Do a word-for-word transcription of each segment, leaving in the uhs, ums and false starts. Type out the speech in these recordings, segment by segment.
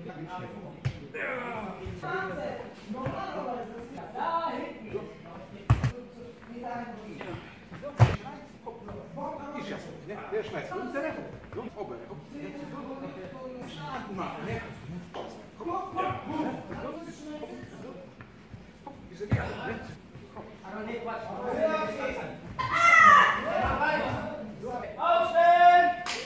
Der schmeißt uns der Rechte. Jungs, oben. Stark machen, ne? Komm auf, komm. Diese Werte, ne? Komm. Aufstehen!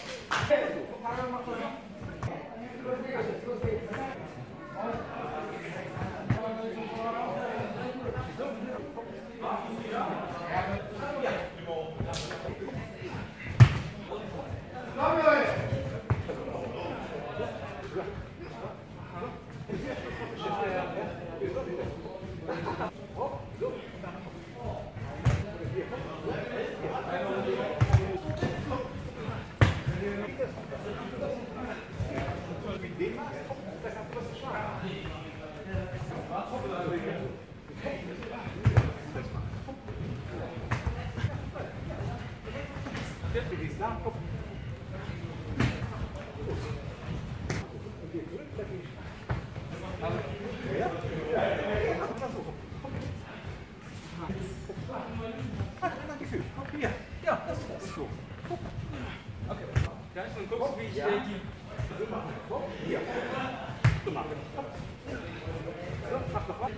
Hier, ja, das ist so. Okay. Kannst du gucken, wie ich die... So machen. Hier. So machen. So, mach noch was.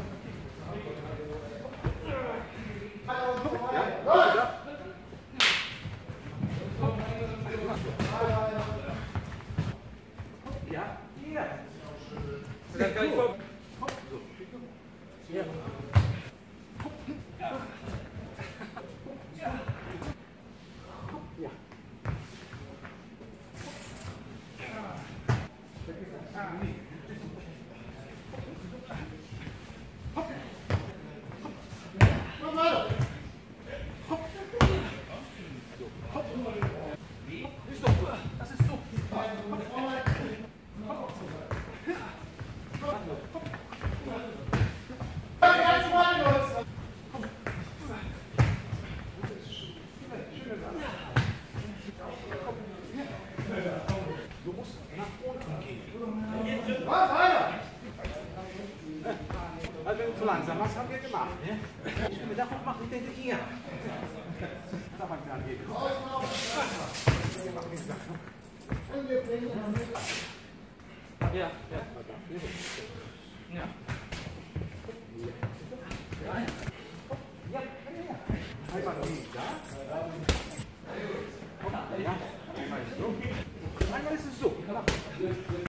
Ja, ja. Ja, hier. Dann kann ich vor... So. Hier. Ja. Das ist so. Du musst nach unten gehen. Was, weiter! Also wenn du zu langsam machst, haben wir gemacht. Ne? Ich will mir davon machen, ich denke hier. Da fangen wir an hier. Wir machen die Sachen. Ja, ja. Ja. Ja, einmal links, ja? Ja, einmal ist so. Einmal ist es so.